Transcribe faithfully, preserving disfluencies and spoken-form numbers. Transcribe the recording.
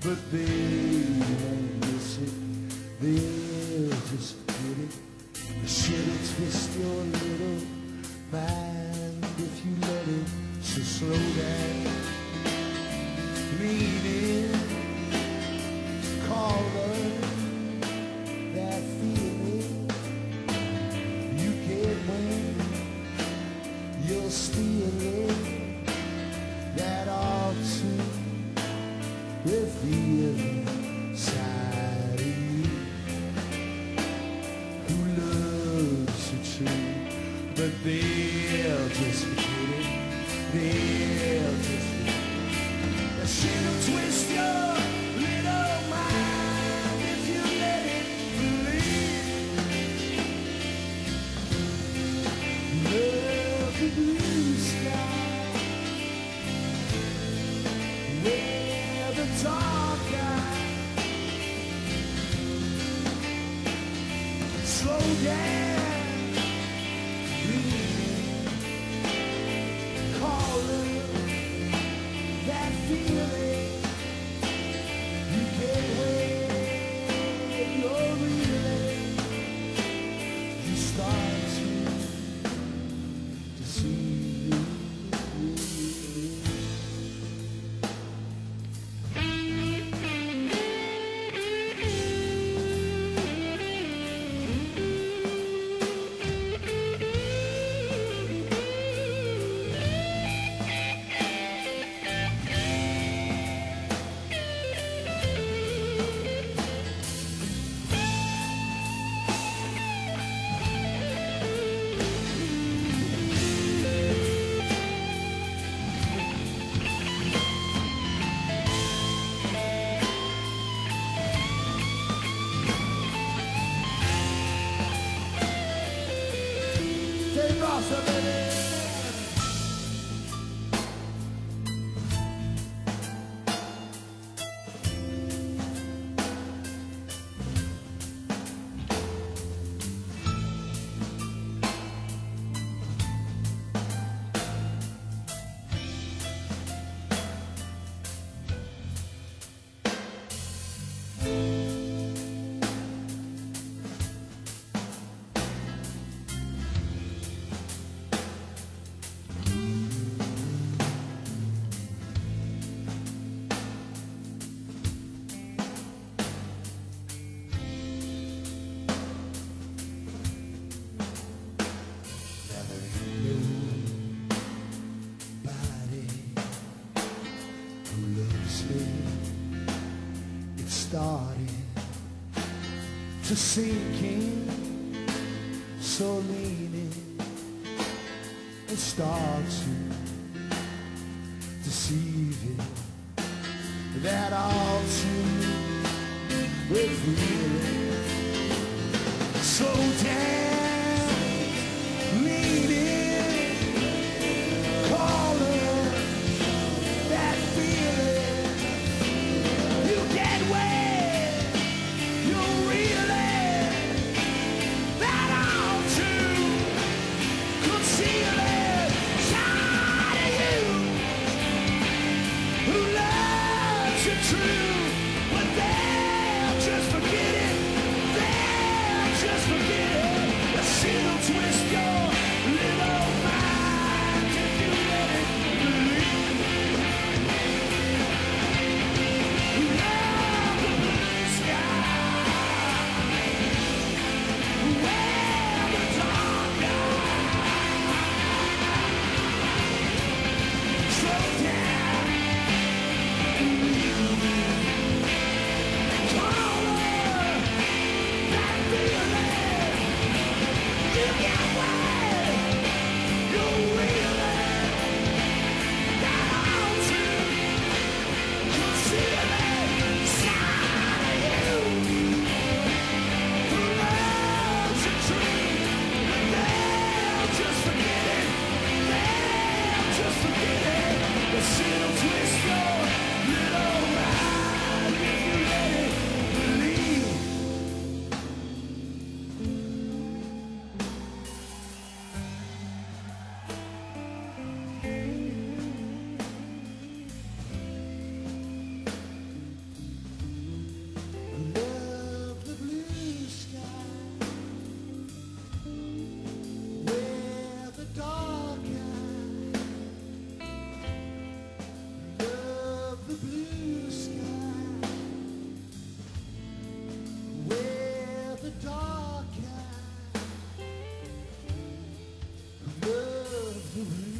but they won't miss it. They'll just forget it. Should it twist your little mind if you let it? So slow down, lean in, call her that feeling you get when you're stealing that all too revealing side of you who loves you true, but they'll just forget it. They'll just forget it. She'll twist your little mind if you let it believe. Love the blue sky where the dark eye slow down, leaning, calling that feeling you get when you're reeling. You start to deceive you. Take off somebody. It started to sink in, so leaning and start to deceive it. That all too revealing. Slow down, leaning, calling that feeling you get when you're reeling. That all too concealing side of you who loves you true. away.